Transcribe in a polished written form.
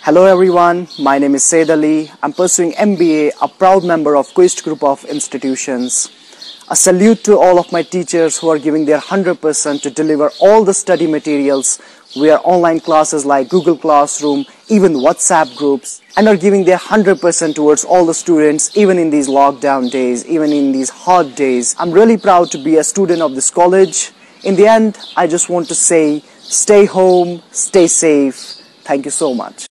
Hello everyone, my name is Said Ali. I'm pursuing MBA, a proud member of Quest group of institutions. A salute to all of my teachers who are giving their 100% to deliver all the study materials via online classes like Google Classroom, even WhatsApp groups, and are giving their 100% towards all the students even in these lockdown days, even in these hard days. I'm really proud to be a student of this college. In the end, I just want to say, stay home, stay safe. Thank you so much.